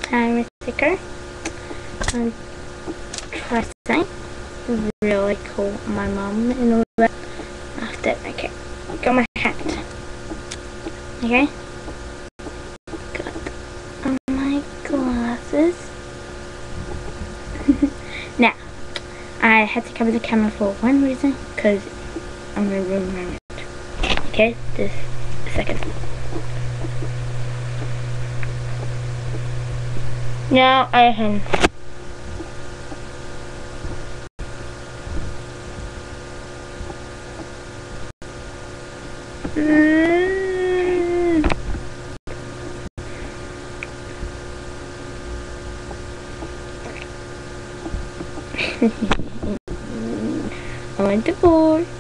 I'm a sticker. I'm dressing really cool. My mom and all that. After, okay, got my hat. Okay, got my glasses. Now, I had to cover the camera for one reason, because I'm gonna ruin my moment. Okay, just a second. Now I can. I went to board.